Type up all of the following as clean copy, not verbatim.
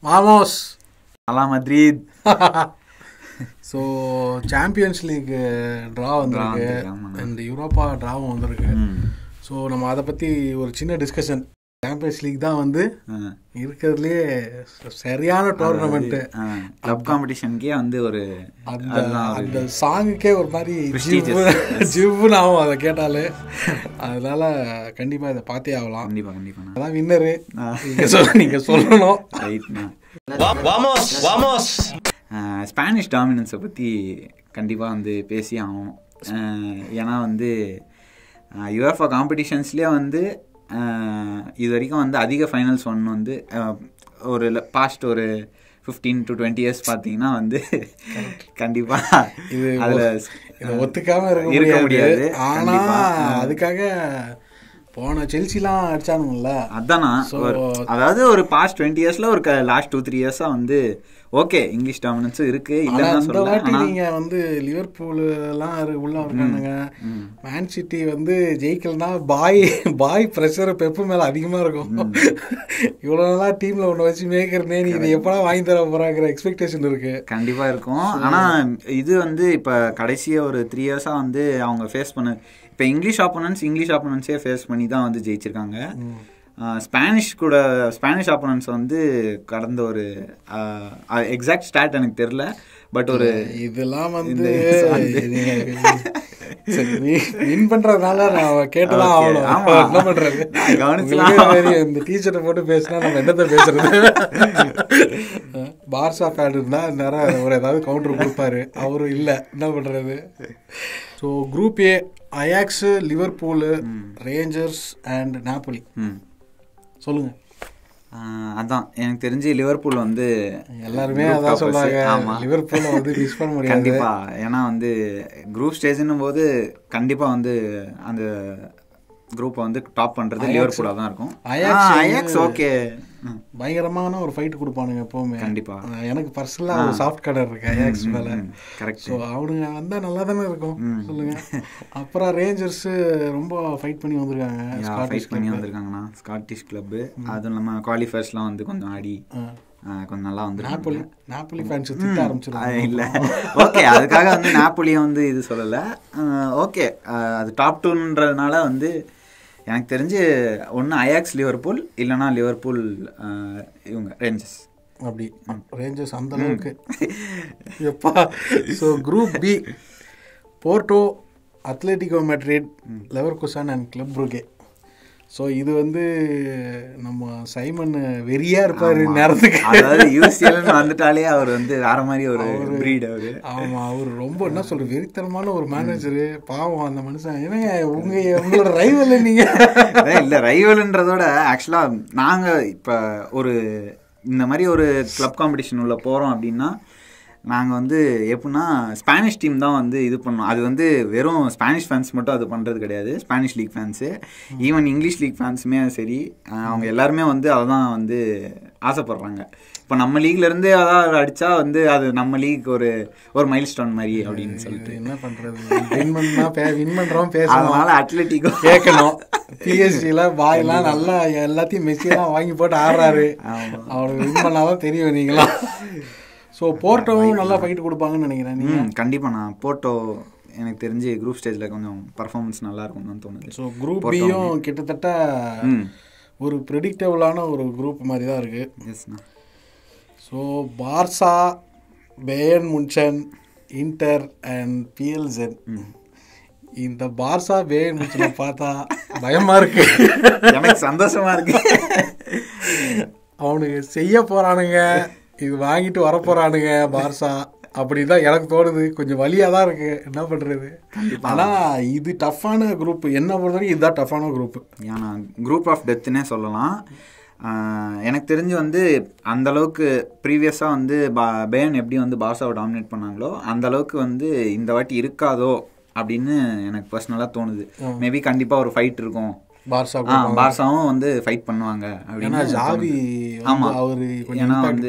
வாமோஸ் அலா Madrid. So champions league draw வந்திருக்கு and Europa ட்ராவும் வந்திருக்கு. ஸோ நம்ம அதை பற்றி ஒரு சின்ன டிஸ்கஷன். சாம்பியன்ஸ் லீக் தான் வந்து இருக்கிறதுலே சரியான டோர்னமெண்ட்டு. கிளப் காம்படிஷனுக்கே வந்து ஒரு அந்த சாங்குக்கே ஒரு மாதிரி ஜிவ்னு ஆகும் அதை கேட்டாலே. அதனால கண்டிப்பாக இதை பார்த்தே ஆகலாம். கண்டிப்பாக அதான் வின்னரு நீங்கள் சொல்லணும். ஸ்பானிஷ் டாமினன்ஸை பற்றி கண்டிப்பாக வந்து பேசி ஆகணும். ஏன்னா வந்து யுஎஃப்ஏ காம்படிஷன்ஸ்லேயே வந்து இது வரைக்கும் வந்து அதிக ஃபைனல்ஸ் ஒன்று வந்து ஒரு பாஸ்ட் ஒரு 15 to 20 years பார்த்தீங்கன்னா வந்து கண்டிப்பாக இது அதில் ஒத்துக்காமல் இருக்க முடியாது. ஆனால் அதுக்காக போன செல்சிலாம் அடிச்சானுங்கல்ல, அதானா. அதாவது ஒரு பாஸ்ட் 20 yearsல ஒரு லாஸ்ட் 2-3 yearsா வந்து ஓகே இங்கிலீஷ் டாமினன்ஸும் இருக்கு. இந்த வாட்டி நீங்க வந்து லிவர்பூல் எல்லாம் உள்ள இருக்கானுங்க. மேன் சிட்டி வந்து ஜெயிக்கலன்னா பாய் ப்ரெஷர் பெப்பு மேல அதிகமா இருக்கும். இவ்வளவு நாளா டீம்ல ஒண்ணு வச்சு மேய்க்கிறனே, நீ இதை எப்படா வாங்கி தர போறாங்கிற எக்ஸ்பெக்டேஷன் இருக்கு. கண்டிப்பா இருக்கும். ஆனா இது வந்து இப்ப கடைசியா ஒரு 3 yearsா வந்து அவங்க ஃபேஸ் பண்ண இப்போ இங்கிலீஷ் ஆப்போனன்ஸே ஃபேஸ் பண்ணி தான் வந்து ஜெயிச்சிருக்காங்க. ஸ்பானிஷ் ஆப்போனன்ஸ் வந்து கடந்த ஒரு எக்ஸாக்ட் ஸ்டாட் எனக்கு தெரியல, பட் ஒரு இதெல்லாம் வந்து வின் பண்றதுனால நான் கேட்டுதான் ஆகணும். என்ன பண்றது, இந்த டீச்சரை போட்டு பேசினா நம்ம என்னத்தை பேசுறது. பார்சா ஃபேன் இருந்தா நேரம் ஒரு ஏதாவது கவுண்டர் கொடுப்பாரு, அவரும் இல்லை, என்ன பண்றது. So group A Ajax, Liverpool, Rangers and Napoli. சொல்லுங்க. அதான் எனக்கு தெரிஞ்சு லிவர்பூல் வந்து எல்லாருமே அதான் சொல்றாங்க. லிவர்பூல் வந்து மிஸ் பண்ண முடியாது கண்டிப்பா. ஏன்னா வந்து குரூப் ஸ்டேஜ்னும் போது கண்டிப்பா வந்து அந்த குரூப்பை வந்து டாப் பண்றது லிவர்பூலா தான் இருக்கும். அயாக்ஸ் ஓகே பயங்கரமான ஒரு ஃபைட் கொடுப்பானுங்க எப்பவுமே. கண்டிப்பா எனக்கு பர்சனலா ஒரு சாஃப்ட் கார்டர் இருக்கு அயாக்ஸ் மேல. கரெக்ட். ஸோ அவனுங்க வந்தா நல்லா தானே இருக்கும். சொல்லுங்க. அப்புறம் ரேஞ்சர்ஸ் ரொம்ப ஃபைட் பண்ணி வந்திருக்காங்கண்ணா. Scottish club. அதுவும் இல்லாம குவாலிஃபயர்ஸ்லாம் வந்து கொஞ்சம் ஆடி கொஞ்சம் நல்லா வந்து நாப்போலி ஃபேன்ஸ் திட்ட ஆரம்பிச்சிருக்காங்க. இல்ல ஓகே, அதுக்காக வந்து நாப்போலியை வந்து இது சொல்லலை. ஓகே, அது டாப் 2ன்றதுனால வந்து எனக்கு தெரிஞ்சு ஒன்று அயாக்ஸ் லிவர்பூல், இல்லைனா லிவர்பூல் இவங்க ரேஞ்சர்ஸ். அப்படி ரேஞ்சர்ஸ் அந்த அளவுக்கு எப்பா. So group B Porto, Atletico Madrid, Leverkusen and Club Brugge. So இது வந்து நம்ம சைமன் வெறியா இருப்பாரு நேரத்துக்கு. அதாவது UCL வந்துட்டாலே அவர் வந்து வேற மாதிரி ஒரு பிரீட் அவரு. ஆமா, அவர் ரொம்ப என்ன சொல்ற வெறித்தனமான ஒரு மேனேஜரு. பாவம் அந்த மனுஷன். ஏன்னா உங்களோட ரைவல் நீங்க இல்ல ரைவல்ன்றதோட ஆக்சுவலா நாங்க இப்ப ஒரு இந்த மாதிரி ஒரு கிளப் காம்படிஷன் உள்ள போறோம் அப்படின்னா நாங்கள் வந்து எப்படின்னா ஸ்பானிஷ் டீம் தான் வந்து இது பண்ணோம். அது வந்து வெறும் ஸ்பானிஷ் ஃபேன்ஸ் மட்டும் அது பண்ணுறது கிடையாது. Spanish league fans, even English league ஃபேன்ஸுமே சரி, அவங்க எல்லாருமே வந்து அதை தான் வந்து ஆசைப்படுறாங்க. இப்போ நம்ம லீக்லேருந்து அதாவது அடித்தா வந்து அது நம்ம லீக் ஒரு மைல் ஸ்டோன் மாதிரி அப்படின்னு சொல்லிட்டு என்ன பண்ணுறது. வின் பண்ணுறோம் அதனால அத்லெட்டிக்கோ கேட்கணும். PSG பாயெல்லாம் நல்லா எல்லாத்தையும் மெஸ்ஸியெல்லாம் வாங்கி போட்டு ஆடுறாரு. அவனுக்கு வின் பண்ணாதான் தெரியும் நீங்களாம். ஸோ போர்ட்டோவும் நல்லா ஃபைட் கொடுப்பாங்கன்னு நினைக்கிறேன் நீங்கள். கண்டிப்பாக நான் போர்ட்டோ எனக்கு தெரிஞ்சு குரூப் ஸ்டேஜில் கொஞ்சம் பர்ஃபார்மன்ஸ் நல்லா இருக்கும்னு தோணுது. ஸோ குரூப் பியும் கிட்டத்தட்ட ஒரு ப்ரெடிக்டபுளான ஒரு குரூப் மாதிரி தான் இருக்குது. எஸ்ண்ணா. So Barca, Bayern Munchen, Inter and PLZ. இந்த பார்சா பேயர்ன் முன்ச்சனை பார்த்தா பயமாக இருக்கு. எனக்கு சந்தோஷமா இருக்கு. அவனுக்கு செய்ய போகிறானுங்க, இது வாங்கிட்டு வரப்போறானுங்க பார்சா, அப்படிதான் எனக்கு தோணுது. கொஞ்சம் வலியாக தான் இருக்கு, என்ன பண்ணுறது. ஆனால் இது டஃப்பான குரூப், என்ன பொறுத்த வரைக்கும் இதுதான் டஃப்பான குரூப். ஏன்னா குரூப் ஆஃப் டெத்துன்னே சொல்லலாம். எனக்கு தெரிஞ்சு வந்து அந்தளவுக்கு ப்ரீவியஸாக வந்து பேயர்ன் எப்படி வந்து பார்சாவை டாமினேட் பண்ணாங்களோ அந்தளவுக்கு வந்து இந்த வாட்டி இருக்காதோ அப்படின்னு எனக்கு பர்சனலாக தோணுது. மேபி கண்டிப்பாக ஒரு ஃபைட் இருக்கும். பார்சாவும் வந்து ஃபைட் பண்ணுவாங்க அப்படின்னா ஜாவி. ஆமா, அவரு ஏன்னா வந்து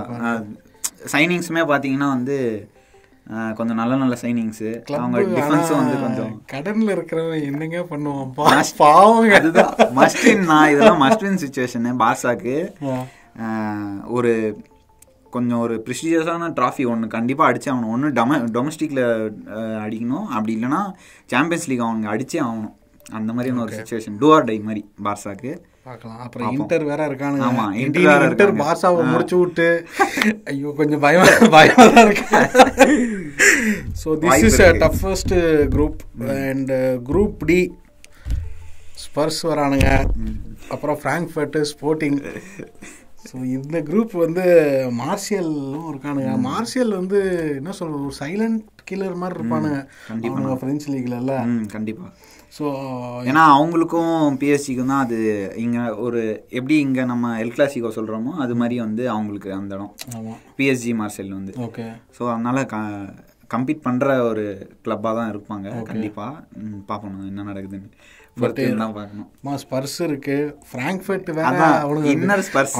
சைனிங்ஸுமே பார்த்தீங்கன்னா வந்து கொஞ்சம் நல்ல நல்ல சைனிங்ஸு. அவங்க டிஃபென்ஸும் வந்து கொஞ்சம் கடனில் இருக்கிறவங்க என்னங்க பண்ணுவான் பாவங்க. அதுதான் மஸ்ட் வின். இதெல்லாம் மஸ்ட் வின் சிச்சுவேஷனு பார்சாக்கு. ஒரு கொஞ்சம் ஒரு ப்ரெஸ்டீஜியஸான ட்ராஃபி ஒன்று கண்டிப்பாக அடிச்சே ஆகணும். ஒன்று டொமஸ்டிக்கில் அடிக்கணும், அப்படி இல்லைனா சாம்பியன்ஸ் லீக் அவங்க அடிச்சே ஆகணும். அந்த மாதிரியான ஒரு சுச்சுவேஷன், டூ ஆர் டை மாதிரி பார்சாக்கு பார்க்கலாம். அப்புறம் இன்டர் வேற இருக்கானு. ஆமா, இன்டர் பார்சாவை முடிச்சு விட்டு ஐயோ கொஞ்சம் பயமா தான் இருக்கு. So this is toughest group. And group D Spurs வரானுங்க, அப்புறம் ஃப்ராங்க்ஃபர்ட், ஸ்போர்ட்டிங். ஸோ இந்த குரூப் வந்து மார்ஷியலும் இருக்கானுங்க. மார்ஷியல் வந்து என்ன சொல்றது, ஒரு சைலண்ட் கில்லர் மாதிரி இருப்பானுங்க கண்டிப்பாக ஃப்ரெஞ்ச் லீக்ல இல்லை. கண்டிப்பாக. ஸோ ஏன்னா அவங்களுக்கும் பிஎஸ்சிக்கும் தான் அது இங்கே ஒரு எப்படி இங்கே நம்ம எல் கிளாசிக்கோ சொல்கிறோமோ அது மாதிரி வந்து அவங்களுக்கு அந்த இடம் பிஎஸ்ஜி மார்ஷல் வந்து. ஓகே. ஸோ அதனால் கம்பீட் பண்ணுற ஒரு கிளப்பாக தான் இருப்பாங்க கண்டிப்பாக. பார்க்கணும் என்ன நடக்குதுன்னு. ஸ்பர்ஸ் இருக்கு, ஃப்ராங்க்ஃபர்ட் வேற, இன்னர் ஸ்பர்ஸ்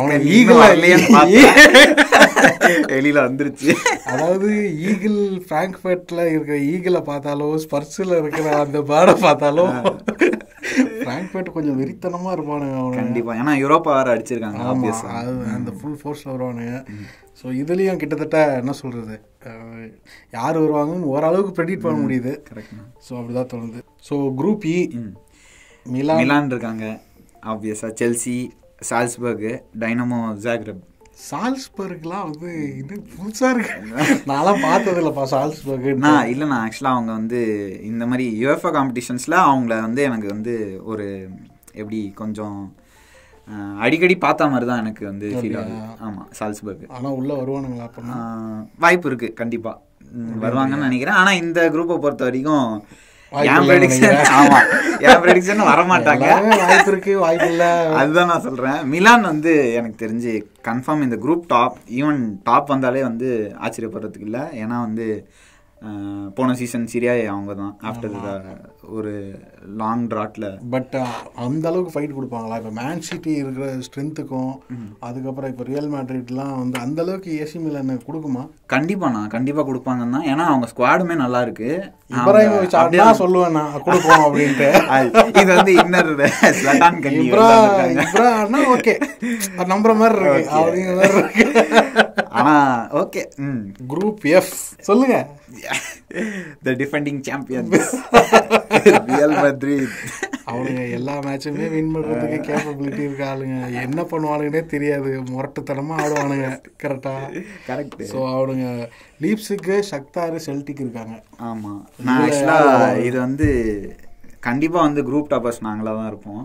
வெளியில வந்துருச்சு. அதாவது ஈகிள் ஃப்ராங்க்ஃபர்ட்ல இருக்கிற ஈகிளை பார்த்தாலும் ஸ்பர்ஸ்ல இருக்கிற அந்த பேர்டை பார்த்தாலும் ஃப்ராங்க்ஃபர்ட் கொஞ்சம் வெறித்தனமா இருப்பானுங்க கண்டிப்பா. ஏன்னா யூரோப்பா வேற அடிச்சிருக்காங்க, அந்த ஃபுல் ஃபோர்ஸ்ல வருவானுங்க. ஸோ இதுலேயும் கிட்டத்தட்ட என்ன சொல்கிறது, யார் வருவாங்கன்னு ஓரளவுக்கு ப்ரெடிக்ட் பண்ண முடியுது. கரெக்ட். ஸோ அப்படிதான் தோணுது. ஸோ குரூப் இ மிலான் இருக்காங்க ஆப்வியஸாக, செல்சி, சால்ஸ்பர்க், டைனமோ ஜாக்ரெப். சால்ஸ்பர்க்லாம் வந்து இது புதுசாக இருக்கு, நான்லாம் பார்த்ததில்லப்பா சால்ஸ்பர்க். இல்லைண்ணா ஆக்சுவலாக அவங்க வந்து இந்த மாதிரி யுஎஃப்ஏ காம்படிஷன்ஸில் அவங்கள வந்து எனக்கு வந்து ஒரு எப்படி கொஞ்சம் அடிக்கடி பார்த்த மாதிரி தான் எனக்கு வந்து ஃபீல் ஆகுது. ஆமாம், சால்ஸ்பர்க். ஆனால் உள்ளே வருவானுங்களா? அப்படின்னா வாய்ப்பு இருக்குது, கண்டிப்பாக வருவாங்கன்னு நினைக்கிறேன். ஆனால் இந்த குரூப்பை பொறுத்த வரைக்கும் என் ப்ரெடிக்ஷன் வரமாட்டாங்க. வாய்ப்பு இருக்கு, வாய்ப்பு இல்லை, அதுதான் நான் சொல்கிறேன். மிலான் வந்து எனக்கு தெரிஞ்சு கன்ஃபார்ம் இந்த குரூப் டாப், ஈவன் டாப் வந்தாலே வந்து ஆச்சரியப்படுறதுக்கு இல்லை. ஏன்னா வந்து போன சீசன் சிரியா அவங்க தான் ஆஃப்டர் ஒரு லாங் ட்ராட்டில். பட் அந்த அளவுக்கு ஃபைட் கொடுப்பாங்களா? இப்போ மேன் சிட்டி இருக்கிற ஸ்ட்ரென்த்துக்கும் அதுக்கப்புறம் இப்போ ரியல் மேட்ரிட்லாம் வந்து அந்த அளவுக்கு ஏசி மிலான் கொடுக்குமா? கண்டிப்பாக கொடுப்பாங்கன்னா, ஏன்னா அவங்க ஸ்குவாடுமே நல்லா இருக்கு. இப்ராஹிமோவிச் அப்படியே சொல்லுவேன் நான் கொடுப்போம் அப்படின்ட்டு. இது வந்து இன்னர் ஸ்லட்டான் கன்னி இப்ராஹிம்னா ஓகே நம்புற மாதிரி இருக்கு, அப்படிங்கிற மாதிரி இருக்கு. ஆனா ஓகே. குரூப் எஃப் சொல்லுங்க. The defending champions Real Madrid. அவனுங்க எல்லா மேட்சுமே வின் பண்ணுறதுக்கு கேப்பபிலிட்டி இருக்க ஆளுங்க. என்ன பண்ணுவானுங்கன்னே தெரியாது, முரட்டுத்தனமாக ஆடுவானுங்க. கரெக்ட். ஸோ அவனுங்க லீப்ஸுக்கு, ஷக்தாரு, செல்டிக் இருக்காங்க. ஆமாம். நான் ஆக்சுவலாக இது வந்து கண்டிப்பாக வந்து குரூப் டாப்பர்ஸ் நாங்களாக தான் இருப்போம்.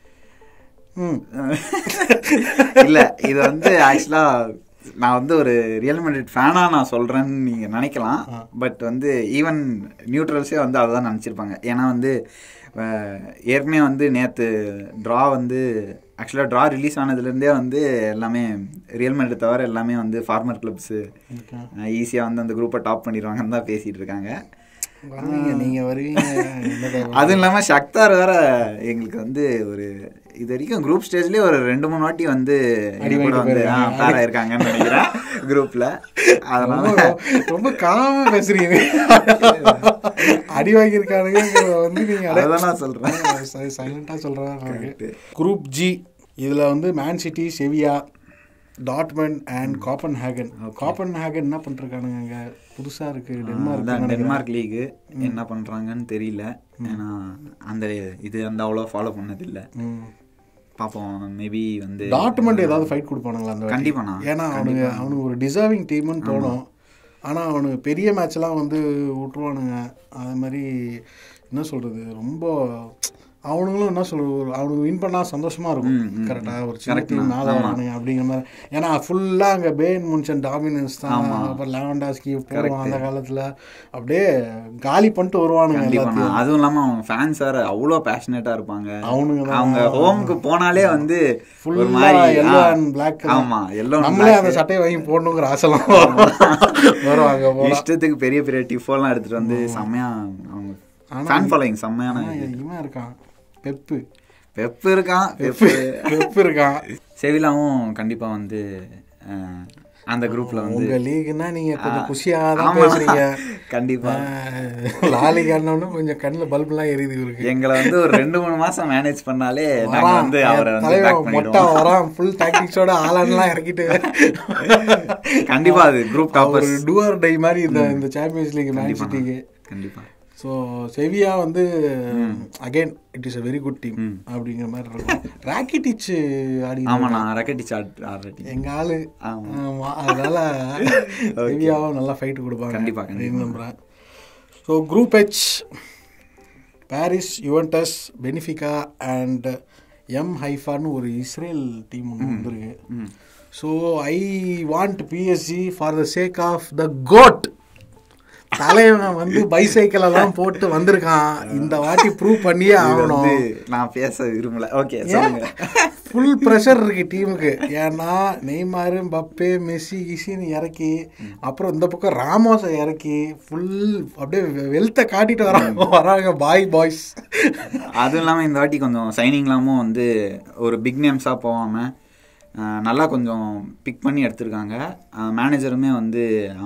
இல்லை இது வந்து ஆக்சுவலாக நான் வந்து ஒரு ரியல் மேட்ரிட் ஃபேனாக நான் சொல்கிறேன்னு நீங்கள் நினைக்கலாம். பட் வந்து ஈவன் நியூட்ரல்ஸே வந்து அதை தான் நினச்சிருப்பாங்க. ஏன்னா வந்து ஏற்கனவே வந்து நேற்று ட்ரா வந்து ஆக்சுவலாக ட்ரா ரிலீஸ் ஆனதுலேருந்தே வந்து எல்லாமே ரியல் மேட்ரிட் தவிர எல்லாமே வந்து ஃபார்மர் கிளப்ஸு ஈஸியாக வந்து அந்த குரூப்பை டாப் பண்ணிடுவாங்கன்னு தான் பேசிகிட்டு இருக்காங்க. நீங்கள் வருவீங்க. அதுவும் இல்லாமல் ஷக்தார் வேற எங்களுக்கு வந்து ஒரு இது வரைக்கும் குரூப் ஸ்டேஜ்லேயே ஒரு 2-3 வாட்டி வந்து கூட வந்து பேர் ஆயிருக்காங்கன்னு நினைக்கிறேன் குரூப்பில். அதனால ரொம்ப காம பேசுறீங்க. அடி வாங்கியிருக்கானுங்க வந்து நீங்கள் அதான் நான் சொல்கிறேன், சைலண்டாக சொல்கிறேன். குரூப் ஜி இதில் வந்து Man City, Sevilla, Dortmund and Copenhagen. Copenhagen என்ன பண்ணிருக்கானுங்க அங்கே புதுசாக இருக்குது, டென்மார்க் லீகு என்ன பண்ணுறாங்கன்னு தெரியல. ஏன்னா அந்த இது வந்து அவ்வளோ ஃபாலோ பண்ணதில்லை. பார்ப்போம், மேபி வந்து டாட்மண்ட் ஏதாவது ஃபைட் கொடுப்பானுங்களா அந்த கண்டிப்பாண்ணா. ஏன்னா அவனுக்கு ஒரு டிசர்விங் டீம்னு தோணும். ஆனால் அவனுக்கு பெரிய மேட்ச்லாம் வந்து விட்டுருவானுங்க. அது மாதிரி என்ன சொல்கிறது, ரொம்ப அவனுங்களும் என்ன சொல்கிறது, அவனுக்கு வின் பண்ணால் சந்தோஷமாக இருக்கும். கரெக்டாக ஒரு சின்ன டீம் மேலே வரானுங்க அப்படிங்கிற மாதிரி. ஏன்னா ஃபுல்லாக அங்கே பேன் முன்சன் டாமினன்ஸ் தான். அப்புறம் லேவண்டாஸ்கி போடுவான் அந்த காலத்தில், அப்படியே காலி பண்ணிட்டு வருவானுங்க எல்லாத்தையும். அதுவும் இல்லாமல் அவங்க ஃபேன்ஸ் வேறு அவ்வளோ பேஷனேட்டாக இருப்பாங்க. அவங்க ஹோமுக்கு போனாலே வந்து ஃபுல்லாக எல்லோ அண்ட் பிளாக். ஆமாம், எல்லோ. நம்மளே அந்த சட்டையை வாங்கி போடணுங்கிற ஆசைலாம் வருவாங்க. இஷ்டத்துக்கு பெரிய பெரிய டிஃபோலாம் எடுத்துகிட்டு வந்து செம்மையாக அவங்க ஃபேன் ஃபாலோயிங் செம்மையான இவன் இருக்கான். பெப்பு இருக்கான். இருக்கான். செவிலாவும் கண்டிப்பாக வந்து அந்த குரூப்ல வந்து உங்க லீக்னா நீங்க கொஞ்சம் குஷியாக தான் பேசுறீங்க. கண்டிப்பா லாலிகான்னு கொஞ்சம் கண்ணில் பல்பெல்லாம் எரியுது இருக்கு. எங்களை வந்து ஒரு 2-3 மாசம் மேனேஜ் பண்ணாலே நாங்க வந்து அவரை வந்து பேக் பண்ணிடுவோம். வரான் ஃபுல் டாக்டிக்ஸோட ஆளான்லாம் இறக்கிட்டு கண்டிப்பா அது group toppers do or die மாதிரி இந்த சாம்பியன்ஸ் லீக் மேன் சிட்டிக்கு. கண்டிப்பா. ஸோ செவியா வந்து again it is a very good team அப்படிங்கிற மாதிரி இருக்கும். ராக்கெட்டிச் ஆடி. ஆமாம், நான் ராக்கெட்டிச் ஆடுறேன் எங்கள் ஆளு. அதனால செவியாவும் நல்லா ஃபைட்டு கொடுப்பாங்க கண்டிப்பாக நம்புகிறேன். So group H Paris, Juventus, Benfica and M ஹைஃபான்னு ஒரு இஸ்ரேல் டீம் ஒன்று வந்துருக்கு. So I want PSG for the sake of the goat. தலைவன் வந்து பைசைக்கிள் எல்லாம் போட்டு வந்திருக்கான். இந்த வாட்டி ப்ரூவ் பண்ணியே ஆகணும். நான் பேச விரும்பல. ஓகே, ஃபுல் ப்ரெஷர் இருக்கு டீமுக்கு. ஏன்னா நெய்மார், பப்பே, மெஸ்ஸி கிசின்னு இறக்கி அப்புறம் இந்த பக்கம் ராமோஸை இறக்கி ஃபுல் அப்படியே வெல்த்தை காட்டிட்டு வராங்க பாய்ஸ். அதுவும் இல்லாமல் இந்த வாட்டி கொஞ்சம் சைனிங்லாமும் வந்து ஒரு பிக் நேம்ஸாக போகாமல் நல்லா கொஞ்சம் பிக் பண்ணி எடுத்திருக்காங்க. மேனேஜருமே வந்து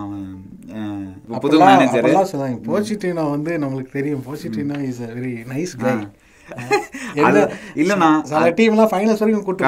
புது மேனேஜர் போசிட்டிவ்னா வந்து நம்மளுக்கு தெரியும். போசிட்டிவ்னா is a very nice guy. இல்லைண்ணா சில டீம்லாம் ஃபைனல்ஸ் வரைக்கும் கூட்டு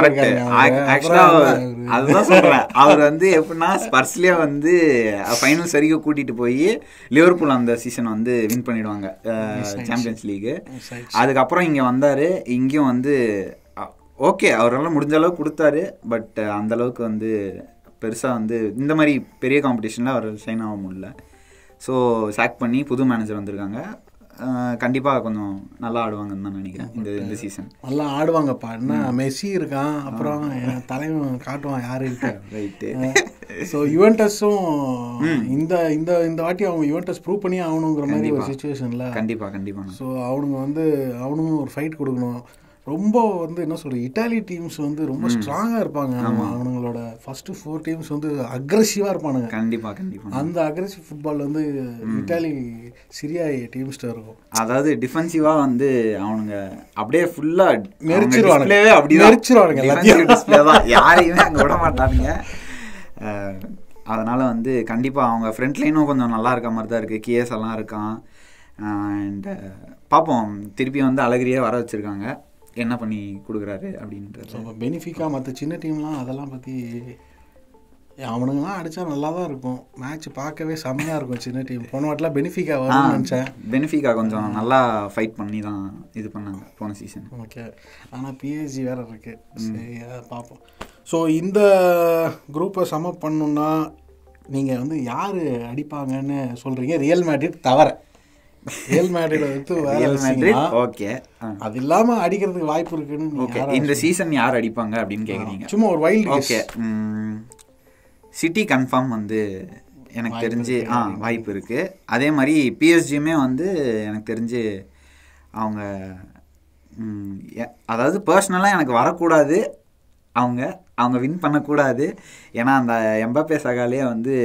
அதுதான் சொல்றேன். அவர் வந்து எப்படின்னா ஸ்பர்ஸ்லயே வந்து ஃபைனல்ஸ் வரைக்கும் கூட்டிட்டு போய் லிவர்பூல் அந்த சீசன் வந்து வின் பண்ணிடுவாங்க சாம்பியன்ஸ் லீக். அதுக்கப்புறம் இங்க வந்தாரு. இங்கேயும் வந்து ஓகே அவரால் முடிஞ்ச அளவுக்கு கொடுத்தாரு. பட் அந்த அளவுக்கு வந்து பெருசாக வந்து இந்த மாதிரி பெரிய காம்படிஷனில் அவர் ஷைன் ஆக முடியல. ஸோ சாக் பண்ணி புது மேனேஜர் வந்திருக்காங்க. கண்டிப்பாக கொஞ்சம் நல்லா ஆடுவாங்கன்னு தான் நினைக்கிறேன் இந்த சீசன். நல்லா ஆடுவாங்கப்பா. என்ன மெஸ்ஸி இருக்கான், அப்புறம் தலைவன் காட்டுவான் யாரு ரைட்டு. ஸோ யுவென்டஸும் இந்த இந்த இந்த வாட்டி அவங்க யுவென்டஸ் ப்ரூவ் பண்ணி ஆகணுங்கிற மாதிரி ஒரு சுச்சுவேஷன்ல. கண்டிப்பாக. ஸோ அவனுங்க வந்து அவனுங்க ஒரு ஃபைட் கொடுக்கணும். ரொம்ப வந்து என்ன சொல்கிறது, இட்டாலி டீம்ஸ் வந்து ரொம்ப ஸ்ட்ராங்காக இருப்பாங்க. அவனுங்களோட ஃபஸ்ட்டு 4 டீம்ஸ் வந்து அக்ரெசிவாக இருப்பானுங்க. கண்டிப்பாக அந்த அக்ரெசிவ் ஃபுட்பால் வந்து இட்டாலி சிரியா டீம்ஸ்ட இருக்கும். அதாவது டிஃபென்சிவாக வந்து அவனுங்க அப்படியே ஃபுல்லாக மெரிச்சிருவானுங்க. யாரையுமே அங்கே விட மாட்டானுங்க. அதனால் வந்து கண்டிப்பாக அவங்க ஃப்ரண்ட் லைனும் கொஞ்சம் நல்லா இருக்க மாதிரி தான் இருக்குது. கேஎஸ் எல்லாம் இருக்கான். அண்ட் பார்ப்போம், திருப்பி வந்து அழகிரியே வர வச்சுருக்காங்க, என்ன பண்ணி கொடுக்குறாரு அப்படின்றது. பெனிஃபிக்கா மற்ற சின்ன டீம்லாம் அதெல்லாம் பற்றி அவனுங்களாம் அடித்தா நல்லா தான் இருக்கும். மேட்ச் பார்க்கவே செம்மையாக இருக்கும். சின்ன டீம் போன வாட்டிலாம் பெனிஃபிக்கா வரும்னு நினச்சேன். பெனிஃபிக்கா கொஞ்சம் நல்லா ஃபைட் பண்ணி தான் இது பண்ணாங்க போன சீசன். ஓகே, ஆனால் பிஎஸ்ஜி வேறு இருக்குது. சரி, அதை பார்ப்போம். ஸோ இந்த குரூப்பை சமப் பண்ணணுன்னா நீங்கள் வந்து யார் அடிப்பாங்கன்னு சொல்கிறீங்க? ரியல் மேட்ரிட் தவிர ரியல் மேட்ரிட் எடுத்து வேற. ஓகே, அது இல்லாமல் அடிக்கிறதுக்கு வாய்ப்பு இருக்குன்னு இந்த சீசன் யார் அடிப்பாங்க அப்படின்னு கேட்குறீங்க? சும்மா ஒரு வைல்ட். ஓகே, சிட்டி கன்ஃபார்ம் வந்து எனக்கு தெரிஞ்சு வாய்ப்பு இருக்குது. அதே மாதிரி பிஎஸ்ஜியுமே வந்து எனக்கு தெரிஞ்சு அவங்க அதாவது பர்சனலாக எனக்கு வரக்கூடாது, அவங்க வின் பண்ணக்கூடாது. ஏன்னா அந்த எம்பாப்பே சகாலே வந்து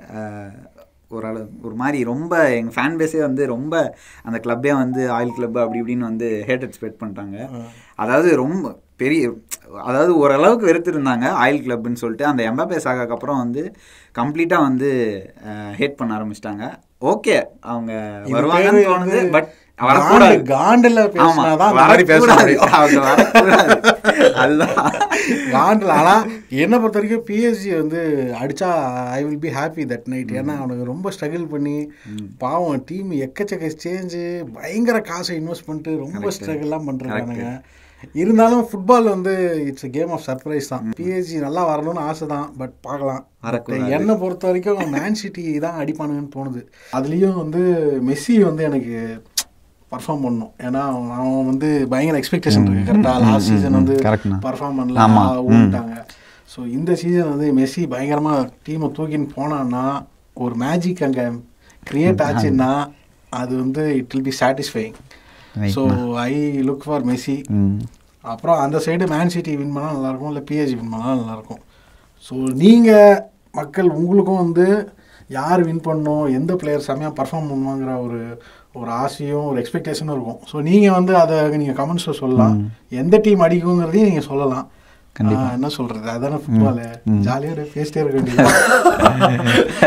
ஒரு மாதிரி ரொம்ப எங்கள் ஃபேன் பேஸே வந்து ரொம்ப அந்த கிளப்பே வந்து ஆயில் கிளப் அப்படி இப்படின்னு வந்து ஹேட்டட் ஸ்ப்ரெட் பண்ணிட்டாங்க. அதாவது ரொம்ப பெரிய, அதாவது ஓரளவுக்கு வெறுத்துருந்தாங்க ஆயில் கிளப்னு சொல்லிட்டு. அந்த எம்பாப்பே சாகாக்கு அப்புறம் வந்து கம்ப்ளீட்டாக வந்து ஹேட் பண்ண ஆரம்பிச்சிட்டாங்க. ஓகே, அவங்க வருவாங்கன்னு தோணுது, பட் காண்டில் பேசினாதான் காண்டில். ஆனால் என்னை பொறுத்த வரைக்கும் பிஎஸ்ஜி வந்து அடித்தா I will be happy that night. ஏன்னா அவனுக்கு ரொம்ப ஸ்ட்ரகிள் பண்ணி பாவம் டீம் எக்கச்சக்க சேஞ்சு பயங்கர காசை இன்வெஸ்ட் பண்ணிட்டு ரொம்ப ஸ்ட்ரகிள்லாம் பண்ணுறானுங்க. இருந்தாலும் ஃபுட்பால் வந்து இட்ஸ் கேம் ஆஃப் சர்ப்ரைஸ் தான். பிஎஸ்ஜி நல்லா வரணும்னு ஆசை தான், பட் பார்க்கலாம். என்னை பொறுத்த வரைக்கும் மேன் சிட்டி தான் அடிப்பானுங்கன்னு தோணுது. அதுலேயும் வந்து மெஸ்ஸி வந்து எனக்கு பர்ஃபார்ம் பண்ணணும். ஏன்னா அவன் வந்து பயங்கர எக்ஸ்பெக்டேஷன் இருக்குது. கரெக்டாக லாஸ்ட் சீசன் வந்து பர்ஃபார்ம் பண்ணலாம் ஊட்டாங்க. ஸோ இந்த சீசன் வந்து மெஸ்ஸி பயங்கரமாக டீமை தூக்கின்னு போனான்னா, ஒரு மேஜிக் அங்கே க்ரியேட் ஆச்சுன்னா அது வந்து it will be satisfying. So I look for Messi. அப்புறம் அந்த சைடு மேன் சிட்டி வின் பண்ணால் நல்லாயிருக்கும், இல்லை பிஎஸ்ஜி வின் பண்ணால் நல்லாயிருக்கும். ஸோ நீங்கள் மக்கள் உங்களுக்கும் வந்து யார் வின் பண்ணணும், எந்த பிளேயர் செம்மையாக பர்ஃபார்ம் பண்ணுவாங்கிற ஒரு ஆசையும் ஒரு எக்ஸ்பெக்டேஷனும் இருக்கும். ஸோ நீங்கள் வந்து அதை நீங்கள் கமெண்ட்ஸில் சொல்லலாம். எந்த டீம் அடிக்குங்கிறதையும் நீங்கள் சொல்லலாம். கண்டிப்பாக என்ன சொல்கிறது, அதானே ஃபுட்பாலு, ஜாலியாக பேசிட்டே இருக்க வேண்டியது.